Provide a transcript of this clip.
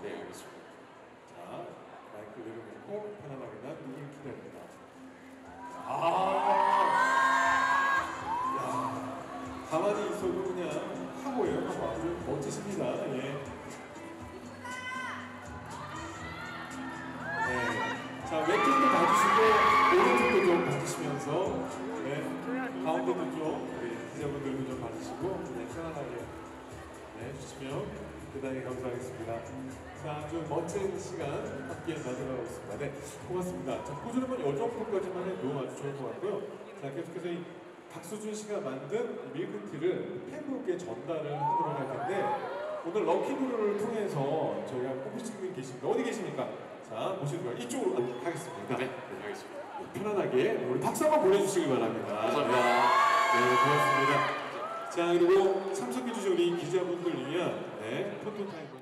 네, 알겠습니다. 자, 마이크 내려놓고 편안하게 난 누구를 기다립니다. 야, 가만히 있어도 그냥 하고요. 하고 아주 멋지십니다. 예. 네. 자, 왼쪽도 봐주시고 오른쪽도 좀 봐주시면서 네. 가운데도 좀 우리 기자분들도 좀 봐주시고 그냥 편안하게 해주시면 대단히 감사하겠습니다. 자, 아주 멋진 시간 함께 만들어가고 있습니다. 네, 고맙습니다. 자, 꾸준히 이 정도까지만 해도 아주 좋을 것 같고요. 자, 계속해서 이 박수준 씨가 만든 밀크티를 팬분께 전달을 하도록 할 텐데 오늘 럭키드로를 통해서 저희가 뽑으신 분 계십니다. 어디 계십니까? 자, 모시도록 이쪽으로 가겠습니다. 네, 알겠습니다. 편안하게 우리 박수 한번 보내주시기 바랍니다. 감사합니다. 네, 고맙습니다. 자, 그리고 참석해주신 우리 기자분들 위한 포토타임.